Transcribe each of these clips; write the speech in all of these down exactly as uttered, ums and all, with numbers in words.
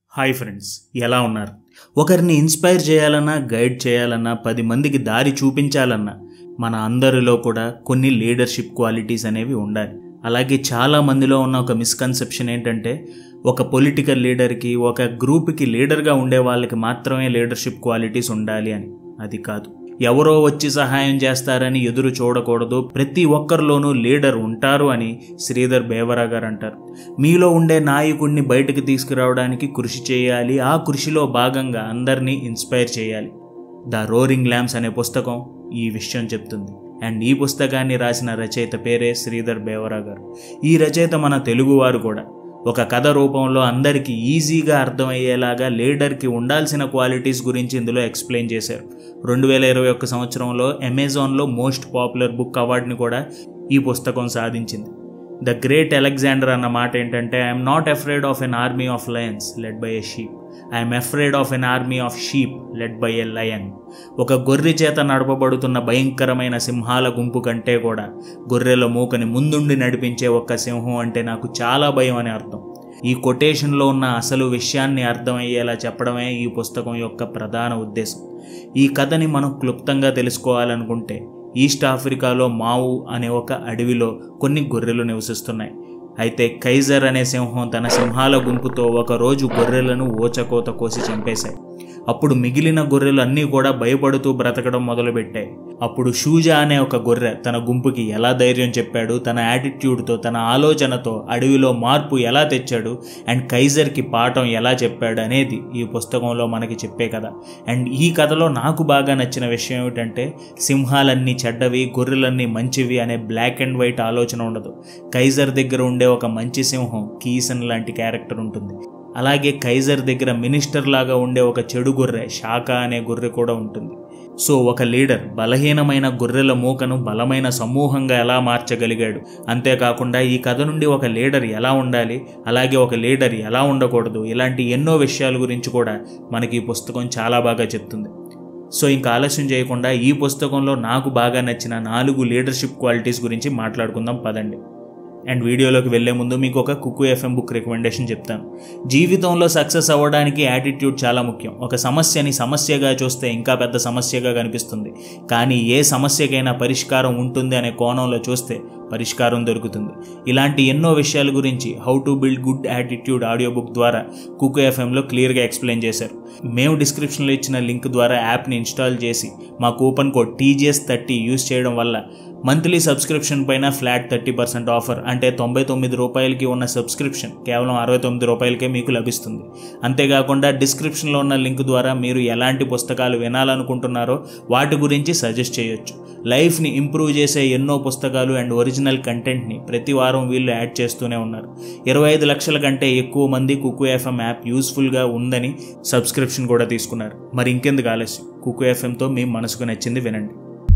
Hi friends, ఎలా ఉన్నారు? ఒకరిని ఇన్స్పైర్ చేయాలన్నా, గైడ్ చేయాలన్నా, పది మందికి దారి చూపించాలన్నా మన అందరిలో కూడా కొన్ని లీడర్షిప్ క్వాలిటీస్ అనేవి ఉండాలి. అలాగే చాలా మందిలో ఉన్న ఒక మిస్కన్సెప్షన్ ఏంటంటే, ఒక పొలిటికల్ లీడర్కి, ఒక గ్రూప్కి లీడర్గా ఉండే వాళ్ళకి మాత్రమే లీడర్షిప్ క్వాలిటీస్ ఉండాలి అని. అది కాదు. ఎవరో వచ్చి సహాయం చేస్తారని ఎదురు చూడకూడదు. ప్రతి ఒక్కరిలోనూ లీడర్ ఉంటారు అని శ్రీధర్ బేవరా గారు అంటారు. మీలో ఉండే నాయకుడిని బయటకు తీసుకురావడానికి కృషి చేయాలి. ఆ కృషిలో భాగంగా అందరినీ ఇన్స్పైర్ చేయాలి. ద రోరింగ్ ల్యాంప్స్ అనే పుస్తకం ఈ విషయం చెప్తుంది. అండ్ ఈ పుస్తకాన్ని రాసిన రచయిత పేరే శ్రీధర్ బేవరా గారు. ఈ రచయిత మన తెలుగువారు కూడా. ఒక కథ రూపంలో అందరికీ ఈజీగా అర్థమయ్యేలాగా లీడర్కి ఉండాల్సిన క్వాలిటీస్ గురించి ఇందులో ఎక్స్ప్లెయిన్ చేశారు. రెండు వేల ఇరవై ఒక్క సంవత్సరంలో అమెజాన్లో మోస్ట్ పాపులర్ బుక్ అవార్డుని కూడా ఈ పుస్తకం సాధించింది. ద గ్రేట్ అలెగ్జాండర్ అన్న మాట ఏంటంటే, I'm not afraid of an army of lions led by a sheep, I'm afraid of an army of sheep led by a lion. ఒక గొర్రె చేత నడపబడుతున్న భయంకరమైన సింహాల గుంపు కంటే కూడా గొర్రెల మూకని ముందుండి నడిపించే ఒక్క సింహం అంటే నాకు చాలా భయం అని అర్థం. ఈ కొటేషన్లో ఉన్న అసలు విషయాన్ని అర్థమయ్యేలా చెప్పడమే ఈ పుస్తకం యొక్క ప్రధాన ఉద్దేశం. ఈ కథని మనం క్లుప్తంగా తెలుసుకోవాలనుకుంటే, ఈస్ట్ ఆఫ్రికాలో మావు అనే ఒక అడవిలో కొన్ని గొర్రెలు నివసిస్తున్నాయి. అయితే కైజర్ అనే సింహం తన సింహాల గుంపుతో ఒకరోజు గొర్రెలను ఊచకోత కోసి చంపేశాయి. అప్పుడు మిగిలిన గొర్రెలు అన్నీ కూడా భయపడుతూ బ్రతకడం మొదలుపెట్టాయి. అప్పుడు షూజా అనే ఒక గొర్రె తన గుంపుకి ఎలా ధైర్యం చెప్పాడు, తన యాటిట్యూడ్తో, తన ఆలోచనతో అడవిలో మార్పు ఎలా తెచ్చాడు, అండ్ కైజర్కి పాఠం ఎలా చెప్పాడు అనేది ఈ పుస్తకంలో మనకి చెప్పే కథ. అండ్ ఈ కథలో నాకు బాగా నచ్చిన విషయం ఏమిటంటే, సింహాలన్నీ చెడ్డవి, గొర్రెలన్నీ మంచివి అనే బ్లాక్ అండ్ వైట్ ఆలోచన ఉండదు. కైజర్ దగ్గర ఉండే ఒక మంచి సింహం కీసన్ లాంటి క్యారెక్టర్ ఉంటుంది. అలాగే కైజర్ దగ్గర మినిస్టర్ లాగా ఉండే ఒక చెడు గొర్రె షాకా అనే గొర్రె కూడా ఉంటుంది. సో ఒక లీడర్ బలహీనమైన గొర్రెల మూకను బలమైన సమూహంగా ఎలా మార్చగలిగాడు, అంతేకాకుండా ఈ కథ నుండి ఒక లీడర్ ఎలా ఉండాలి, అలాగే ఒక లీడర్ ఎలా ఉండకూడదు, ఇలాంటి ఎన్నో విషయాల గురించి కూడా మనకి ఈ పుస్తకం చాలా బాగా చెప్తుంది. సో ఇంకా ఆలస్యం చేయకుండా ఈ పుస్తకంలో నాకు బాగా నచ్చిన నాలుగు లీడర్షిప్ క్వాలిటీస్ గురించి మాట్లాడుకుందాం పదండి. అండ్ వీడియోలోకి వెళ్లే ముందు మీకు ఒక కుక్కు ఎఫ్ఎం బుక్ రికమెండేషన్ చెప్తాను. జీవితంలో సక్సెస్ అవ్వడానికి యాటిట్యూడ్ చాలా ముఖ్యం. ఒక సమస్యని సమస్యగా చూస్తే ఇంకా పెద్ద సమస్యగా కనిపిస్తుంది, కానీ ఏ సమస్యకైనా పరిష్కారం ఉంటుంది అనే కోణంలో చూస్తే పరిష్కారం దొరుకుతుంది. ఇలాంటి ఎన్నో విషయాల గురించి how to build good attitude audio book ద్వారా కుక్కు ఎఫ్ఎంలో క్లియర్గా ఎక్స్ప్లెయిన్ చేశారు. మేము డిస్క్రిప్షన్లో ఇచ్చిన లింక్ ద్వారా యాప్ని ఇన్స్టాల్ చేసి మా coupon code TGS thirty use చేయడం వల్ల మంత్లీ సబ్స్క్రిప్షన్ పైన ఫ్లాట్ థర్టీ పర్సెంట్ ఆఫర్, అంటే తొంభై తొమ్మిది రూపాయలకి ఉన్న సబ్స్క్రిప్షన్ కేవలం అరవై తొమ్మిది రూపాయలకే మీకు లభిస్తుంది. అంతేకాకుండా డిస్క్రిప్షన్లో ఉన్న లింక్ ద్వారా మీరు ఎలాంటి పుస్తకాలు వినాలనుకుంటున్నారో వాటి గురించి సజెస్ట్ చేయొచ్చు. లైఫ్ని ఇంప్రూవ్ చేసే ఎన్నో పుస్తకాలు అండ్ ఒరిజినల్ కంటెంట్ని ప్రతి వారం వీళ్ళు యాడ్ చేస్తూనే ఉన్నారు. ఇరవై ఐదు లక్షల కంటే ఎక్కువ మంది కుక్కు ఎఫ్ఎం యాప్ యూస్ఫుల్గా ఉందని సబ్స్క్రిప్షన్ కూడా తీసుకున్నారు. మరి ఇంకెందుకు ఆలస్యం, కుక్కు ఎఫ్ఎంతో మీ మనసుకు నచ్చింది వినండి.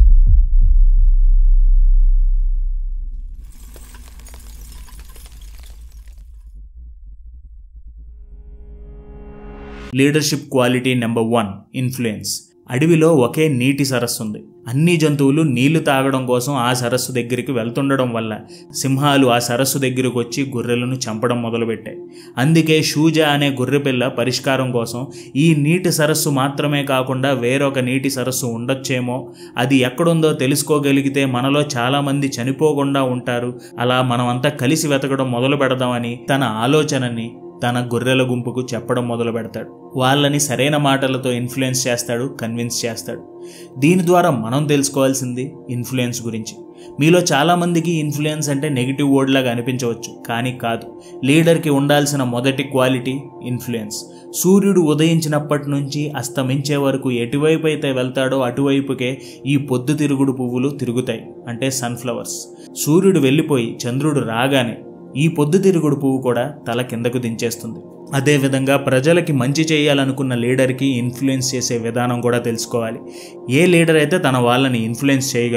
Leadership quality number one, influence. అడవిలో ఒకే నీటి సరస్సు ఉంది. అన్ని జంతువులు నీళ్లు తాగడం కోసం ఆ సరస్సు దగ్గరికి వెళ్తుండడం వల్ల సింహాలు ఆ సరస్సు దగ్గరకు వచ్చి గొర్రెలను చంపడం మొదలుపెట్టాయి. అందుకే షూజా అనే గొర్రెపిల్ల పరిష్కారం కోసం ఈ నీటి సరస్సు మాత్రమే కాకుండా వేరొక నీటి సరస్సు ఉండొచ్చేమో, అది ఎక్కడుందో తెలుసుకోగలిగితే మనలో చాలామంది చనిపోకుండా ఉంటారు, అలా మనమంతా కలిసి వెతకడం మొదలు పెడదామని తన ఆలోచనని తన గొర్రెల గుంపుకు చెప్పడం మొదలు పెడతాడు. వాళ్ళని సరైన మాటలతో ఇన్ఫ్లుయెన్స్ చేస్తాడు, కన్విన్స్ చేస్తాడు. దీని ద్వారా మనం తెలుసుకోవాల్సింది ఇన్ఫ్లుయెన్స్ గురించి. మీలో చాలామందికి ఇన్ఫ్లుయెన్స్ అంటే నెగిటివ్ వర్డ్ లాగా అనిపించవచ్చు, కానీ కాదు. లీడర్కి ఉండాల్సిన మొదటి క్వాలిటీ ఇన్ఫ్లుయెన్స్. సూర్యుడు ఉదయించినప్పటి నుంచి అస్తమించే వరకు ఎటువైపు అయితే వెళ్తాడో అటువైపుకే ఈ పొద్దు తిరుగుడు పువ్వులు తిరుగుతాయి, అంటే సన్ఫ్లవర్స్. సూర్యుడు వెళ్ళిపోయి చంద్రుడు రాగానే ఈ పొద్దుతిరుగుడు పువ్వు కూడా తల కిందకు దించేస్తుంది. అదేవిధంగా ప్రజలకి మంచి చేయాలనుకున్న లీడర్కి ఇన్ఫ్లుయెన్స్ చేసే విధానం కూడా తెలుసుకోవాలి. ఏ లీడర్ అయితే తన వాళ్ళని ఇన్ఫ్లుయెన్స్ చేయగలడు,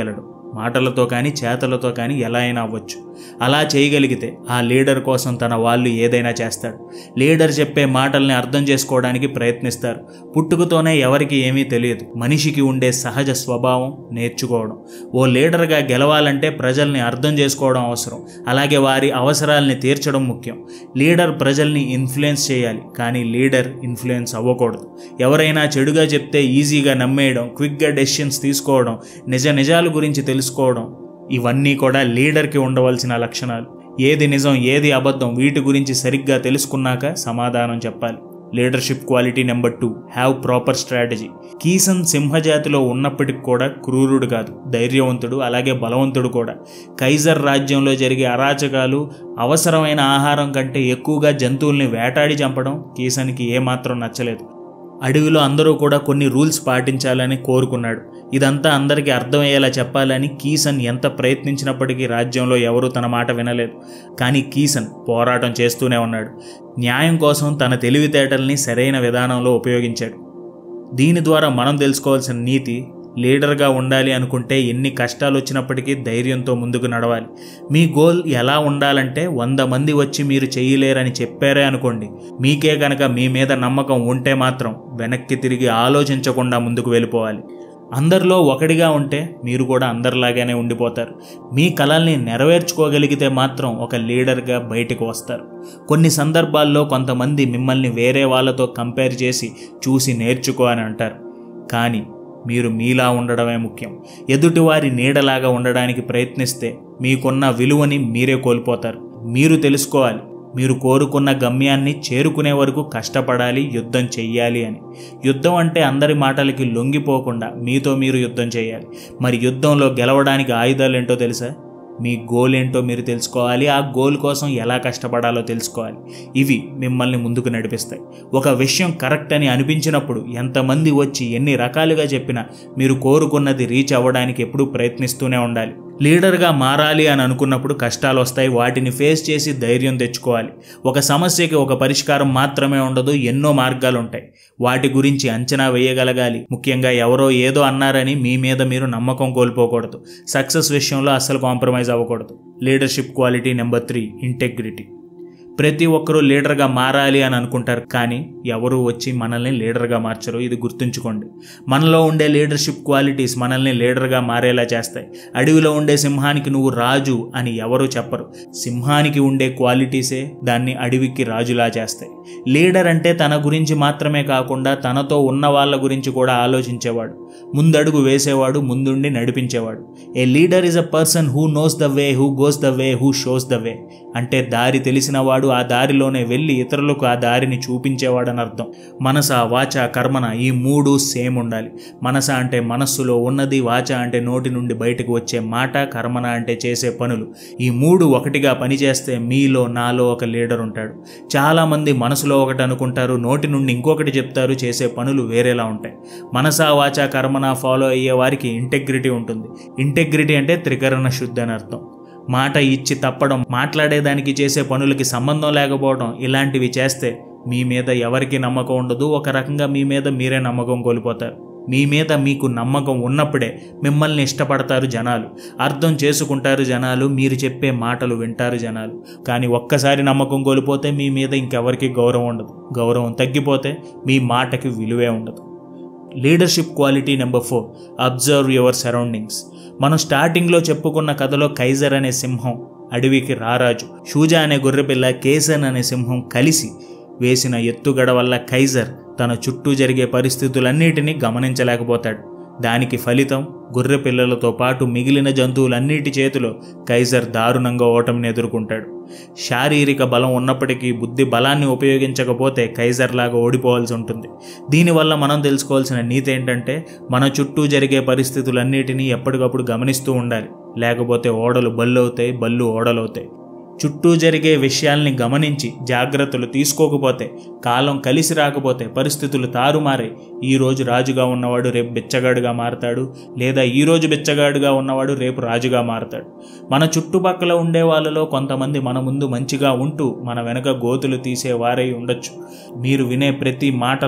మాటలతో కానీ చేతలతో కానీ ఎలా అయినా అవ్వచ్చు. అలా చేయగలిగితే ఆ లీడర్ కోసం తన వాళ్ళు ఏదైనా చేస్తాడు. లీడర్ చెప్పే మాటల్ని అర్థం చేసుకోవడానికి ప్రయత్నిస్తారు. పుట్టుకతోనే ఎవరికి ఏమీ తెలియదు. మనిషికి ఉండే సహజ స్వభావం నేర్చుకోవడం. ఓ లీడర్గా గెలవాలంటే ప్రజల్ని అర్థం చేసుకోవడం అవసరం. అలాగే వారి అవసరాల్ని తీర్చడం ముఖ్యం. లీడర్ ప్రజల్ని ఇన్ఫ్లుయెన్స్ చేయాలి, కానీ లీడర్ ఇన్ఫ్లుయెన్స్ అవ్వకూడదు. ఎవరైనా చెడుగా చెప్తే ఈజీగా నమ్మేయడం, క్విక్గా డెసిషన్స్ తీసుకోవడం, నిజ నిజాల గురించి తెలుసుకోవడం, ఇవన్నీ కూడా లీడర్కి ఉండవలసిన లక్షణాలు. ఏది నిజం ఏది అబద్ధం వీటి గురించి సరిగ్గా తెలుసుకున్నాక సమాధానం చెప్పాలి. Leadership quality number two, have proper strategy. కీసన్ సింహజాతిలో ఉన్నప్పటికి కూడా క్రూరుడు కాదు, ధైర్యవంతుడు, అలాగే బలవంతుడు కూడా. కైజర్ రాజ్యంలో జరిగే అరాచకాలు, అవసరమైన ఆహారం కంటే ఎక్కువగా జంతువుల్ని వేటాడి చంపడం కీసన్కి ఏమాత్రం నచ్చలేదు. అడవిలో అందరూ కూడా కొన్ని రూల్స్ పాటించాలని కోరుకున్నాడు. ఇదంతా అందరికీ అర్థమయ్యేలా చెప్పాలని కీసన్ ఎంత ప్రయత్నించినప్పటికీ రాజ్యంలో ఎవరూ తన మాట వినలేదు. కానీ కీసన్ పోరాటం చేస్తూనే ఉన్నాడు. న్యాయం కోసం తన తెలివితేటల్ని సరైన విధానంలో ఉపయోగించాడు. దీని ద్వారా మనం తెలుసుకోవాల్సిన నీతి, లీడర్గా ఉండాలి అనుకుంటే ఎన్ని కష్టాలు వచ్చినప్పటికీ ధైర్యంతో ముందుకు నడవాలి. మీ గోల్ ఎలా ఉండాలంటే వంద మంది వచ్చి మీరు చేయలేరని చెప్పారే అనుకోండి, మీకే కనుక మీ మీద నమ్మకం ఉంటే మాత్రం వెనక్కి తిరిగి ఆలోచించకుండా ముందుకు వెళ్ళిపోవాలి. అందరిలో ఒకటిగా ఉంటే మీరు కూడా అందరిలాగానే ఉండిపోతారు. మీ కలల్ని నెరవేర్చుకోగలిగితే మాత్రం ఒక లీడర్గా బయటకు వస్తారు. కొన్ని సందర్భాల్లో కొంతమంది మిమ్మల్ని వేరే వాళ్ళతో కంపేర్ చేసి చూసి నేర్చుకో అని అంటారు. కానీ మీరు మీలా ఉండడమే ముఖ్యం. ఎదుటివారి నీడలాగా ఉండడానికి ప్రయత్నిస్తే మీకున్న విలువని మీరే కోల్పోతారు. మీరు తెలుసుకోవాలి, మీరు కోరుకున్న గమ్యాన్ని చేరుకునే వరకు కష్టపడాలి, యుద్ధం చెయ్యాలి అని. యుద్ధం అంటే అందరి మాటలకి లొంగిపోకుండా మీతో మీరు యుద్ధం చేయాలి. మరి యుద్ధంలో గెలవడానికి ఆయుధాలు ఏంటో తెలుసా? మీ గోల్ ఏంటో మీరు తెలుసుకోవాలి. ఆ గోల్ కోసం ఎలా కష్టపడాలో తెలుసుకోవాలి. ఇవి మిమ్మల్ని ముందుకు నడిపిస్తాయి. ఒక విషయం కరెక్ట్ అని అనిపించినప్పుడు ఎంతమంది వచ్చి ఎన్ని రకాలుగా చెప్పినా మీరు కోరుకున్నది రీచ్ అవ్వడానికి ఎప్పుడూ ప్రయత్నిస్తూనే ఉండాలి. లీడర్గా మారాలి అని అనుకున్నప్పుడు కష్టాలు వస్తాయి. వాటిని ఫేస్ చేసి ధైర్యం తెచ్చుకోవాలి. ఒక సమస్యకి ఒక పరిష్కారం మాత్రమే ఉండదు, ఎన్నో మార్గాలు ఉంటాయి. వాటి గురించి అంచనా వేయగలగాలి. ముఖ్యంగా ఎవరో ఏదో అన్నారని మీ మీద మీరు నమ్మకం కోల్పోకూడదు. సక్సెస్ విషయంలో అస్సలు కాంప్రమైజ్ అవ్వకూడదు. Leadership quality number three, integrity. ప్రతి ఒక్కరూ లీడర్గా మారాలి అని అనుకుంటారు, కానీ ఎవరు వచ్చి మనల్ని లీడర్గా మార్చరు. ఇది గుర్తుంచుకోండి. మనలో ఉండే లీడర్షిప్ క్వాలిటీస్ మనల్ని లీడర్గా మారేలా చేస్తాయి. అడవిలో ఉండే సింహానికి నువ్వు రాజు అని ఎవరూ చెప్పరు. సింహానికి ఉండే క్వాలిటీసే దాన్ని అడవికి రాజులా చేస్తాయి. లీడర్ అంటే తన గురించి మాత్రమే కాకుండా తనతో ఉన్న వాళ్ళ గురించి కూడా ఆలోచించేవాడు. ముందడుగు వేసేవాడు, ముందుండి నడిపించేవాడు. A leader is a person who knows the way, who goes the way, who shows the way. అంటే దారి తెలిసిన వాడు ఆ దారిలోనే వెళ్ళి ఇతరులకు ఆ దారిని చూపించేవాడని అర్థం. మనస, వాచ, కర్మన ఈ మూడు సేమ్ ఉండాలి. మనస అంటే మనస్సులో ఉన్నది, వాచ అంటే నోటి నుండి బయటకు వచ్చే మాట, కర్మన అంటే చేసే పనులు. ఈ మూడు ఒకటిగా పనిచేస్తే మీలో నాలో ఒక లీడర్ ఉంటాడు. చాలామంది మనసులో ఒకటి అనుకుంటారు, నోటి నుండి ఇంకొకటి చెప్తారు, చేసే పనులు వేరేలా ఉంటాయి. మనస, వాచ, కర్మన ఫాలో అయ్యే వారికి ఇంటెగ్రిటీ ఉంటుంది. ఇంటెగ్రిటీ అంటే త్రికరణ శుద్ధి అని అర్థం. మాట ఇచ్చి తప్పడం, మాట్లాడేదానికి చేసే పనులకి సంబంధం లేకపోవడం, ఇలాంటివి చేస్తే మీ మీద ఎవరికి నమ్మకం ఉండదు. ఒక రకంగా మీ మీద మీరే నమ్మకం కోల్పోతారు. మీ మీద మీకు నమ్మకం ఉన్నప్పుడే మిమ్మల్ని ఇష్టపడతారు జనాలు, అర్థం చేసుకుంటారు జనాలు, మీరు చెప్పే మాటలు వింటారు జనాలు. కానీ ఒక్కసారి నమ్మకం కోల్పోతే మీ మీద ఇంకెవరికి గౌరవం ఉండదు. గౌరవం తగ్గిపోతే మీ మాటకి విలువే ఉండదు. Leadership quality number four, observe your surroundings. మనం స్టార్టింగ్లో చెప్పుకున్న కథలో కైజర్ అనే సింహం, అడవికి రారాజు, షూజా అనే గొర్రెపిల్ల, కేసన్ అనే సింహం కలిసి వేసిన ఎత్తుగడ వల్ల కైజర్ తన చుట్టూ జరిగే పరిస్థితులన్నిటినీ గమనించలేకపోతాడు. దానికి ఫలితం గొర్రె పిల్లలతో పాటు మిగిలిన జంతువులన్నిటి చేతిలో కైజర్ దారుణంగా ఓటమిని ఎదుర్కొంటాడు. శారీరక బలం ఉన్నప్పటికీ బుద్ధి బలాన్ని ఉపయోగించకపోతే కైజర్ లాగా ఓడిపోవాల్సి ఉంటుంది. దీనివల్ల మనం తెలుసుకోవాల్సిన నీతి ఏంటంటే మన చుట్టూ జరిగే పరిస్థితులన్నిటినీ ఎప్పటికప్పుడు గమనిస్తూ ఉండాలి. లేకపోతే ఓడలు బళ్ళు అవుతాయి, బళ్ళు ఓడలు అవుతాయి. చుట్టూ జరిగే విషయాల్ని గమనించి జాగ్రత్తలు తీసుకోకపోతే, కాలం కలిసి రాకపోతే పరిస్థితులు తారుమారే. ఈరోజు రాజుగా ఉన్నవాడు రేపు బిచ్చగాడుగా మారతాడు, లేదా ఈరోజు బిచ్చగాడుగా ఉన్నవాడు రేపు రాజుగా మారతాడు. మన చుట్టుపక్కల ఉండే వాళ్ళలో కొంతమంది మన ముందు మంచిగా ఉంటూ మన వెనక గోతులు తీసే వారై ఉండొచ్చు. మీరు వినే ప్రతి మాటలో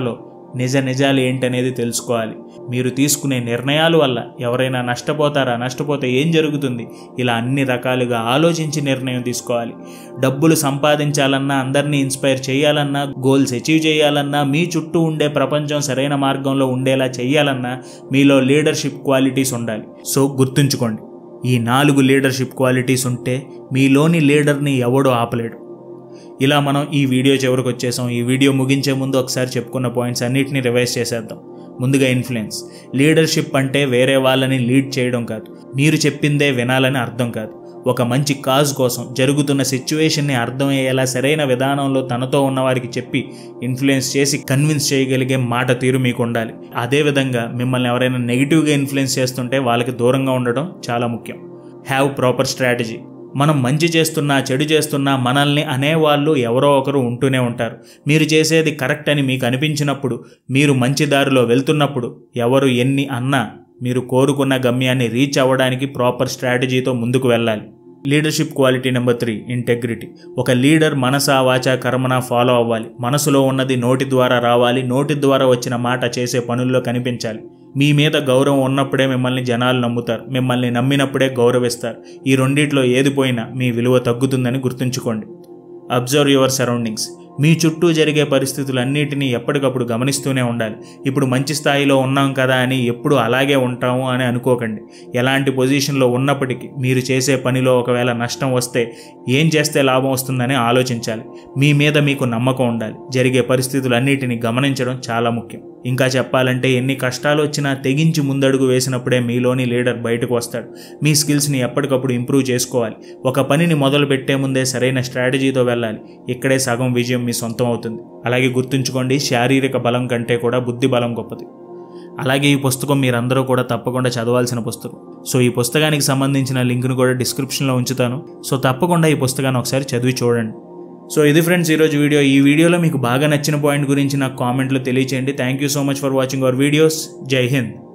నిజ నిజాలు ఏంటనేది తెలుసుకోవాలి. మీరు తీసుకునే నిర్ణయాల వల్ల ఎవరైనా నష్టపోతారా, నష్టపోతే ఏం జరుగుతుంది, ఇలా అన్ని రకాలుగా ఆలోచించి నిర్ణయం తీసుకోవాలి. డబ్బులు సంపాదించాలన్నా, అందరినీ ఇన్స్పైర్ చేయాలన్నా, గోల్స్ అచీవ్ చేయాలన్నా, మీ చుట్టూ ఉండే ప్రపంచం సరైన మార్గంలో ఉండేలా చేయాలన్నా మీలో లీడర్షిప్ క్వాలిటీస్ ఉండాలి. సో గుర్తుంచుకోండి, ఈ నాలుగు లీడర్షిప్ క్వాలిటీస్ ఉంటే మీలోని లీడర్ని ఎవడో ఆపలేడు. ఇలా మనం ఈ వీడియో చివరికి వచ్చేసాం. ఈ వీడియో ముగించే ముందు ఒకసారి చెప్పుకున్న పాయింట్స్ అన్నిటిని రివైజ్ చేసేద్దాం. ముందుగా ఇన్ఫ్లుయెన్స్. లీడర్షిప్ అంటే వేరే వాళ్ళని లీడ్ చేయడం కాదు, మీరు చెప్పిందే వినాలని అర్థం కాదు. ఒక మంచి కాజ్ కోసం జరుగుతున్న సిచ్యువేషన్ని అర్థమయ్యేలా సరైన విధానంలో తనతో ఉన్నవారికి చెప్పి ఇన్ఫ్లుయెన్స్ చేసి కన్విన్స్ చేయగలిగే మాట తీరు మీకు ఉండాలి. అదేవిధంగా మిమ్మల్ని ఎవరైనా నెగిటివ్గా ఇన్ఫ్లుయెన్స్ చేస్తుంటే వాళ్ళకి దూరంగా ఉండడం చాలా ముఖ్యం. Have proper strategy. మనం మంచి చేస్తున్నా చెడు చేస్తున్నా మనల్ని అనేవాళ్ళు ఎవరో ఒకరు ఉంటూనే ఉంటారు. మీరు చేసేది కరెక్ట్ అని మీకు అనిపించినప్పుడు, మీరు మంచి దారిలో వెళ్తున్నప్పుడు ఎవరు ఎన్ని అన్నా మీరు కోరుకున్న గమ్యాన్ని రీచ్ అవ్వడానికి ప్రాపర్ స్ట్రాటజీతో ముందుకు వెళ్ళాలి. Leadership quality number three, integrity. ఒక లీడర్ మనసా వాచా కర్మన ఫాలో అవ్వాలి. మనసులో ఉన్నది నోటి ద్వారా రావాలి, నోటి ద్వారా వచ్చిన మాట చేసే పనుల్లో కనిపించాలి. మీ మీద గౌరవం ఉన్నప్పుడే మిమ్మల్ని జనాలు నమ్ముతారు, మిమ్మల్ని నమ్మినప్పుడే గౌరవిస్తారు. ఈ రెండిట్లో ఏది పోయినా మీ విలువ తగ్గుతుందని గుర్తుంచుకోండి. Observe your surroundings. మీ చుట్టూ జరిగే పరిస్థితులన్నిటినీ ఎప్పటికప్పుడు గమనిస్తూనే ఉండాలి. ఇప్పుడు మంచి స్థాయిలో ఉన్నాం కదా అని ఎప్పుడు అలాగే ఉంటాము అని అనుకోకండి. ఎలాంటి పొజిషన్లో ఉన్నప్పటికీ మీరు చేసే పనిలో ఒకవేళ నష్టం వస్తే ఏం చేస్తే లాభం వస్తుందని ఆలోచించాలి. మీ మీద మీకు నమ్మకం ఉండాలి. జరిగే పరిస్థితులన్నిటినీ గమనించడం చాలా ముఖ్యం. ఇంకా చెప్పాలంటే ఎన్ని కష్టాలు వచ్చినా తెగించి ముందడుగు వేసినప్పుడే మీలోని లీడర్ బయటకు వస్తాడు. మీ స్కిల్స్ని ఎప్పటికప్పుడు ఇంప్రూవ్ చేసుకోవాలి. ఒక పనిని మొదలు పెట్టే ముందే సరైన స్ట్రాటజీతో వెళ్ళాలి. ఇక్కడే సగం విజయం మీ సొంతం అవుతుంది. అలాగే గుర్తుంచుకోండి, శారీరక బలం కంటే కూడా బుద్ధి బలం గొప్పది. అలాగే ఈ పుస్తకం మీరందరూ కూడా తప్పకుండా చదవాల్సిన పుస్తకం. సో ఈ పుస్తకానికి సంబంధించిన లింక్ను కూడా డిస్క్రిప్షన్లో ఉంచుతాను. సో తప్పకుండా ఈ పుస్తకాన్ని ఒకసారి చదివి చూడండి. సో ఇది ఫ్రెండ్స్ ఈరోజు వీడియో. ఈ వీడియోలో మీకు బాగా నచ్చిన పాయింట్ గురించి నాకు కామెంట్లో తెలియచేయండి. Thank you so much for watching our videos. Jai Hind.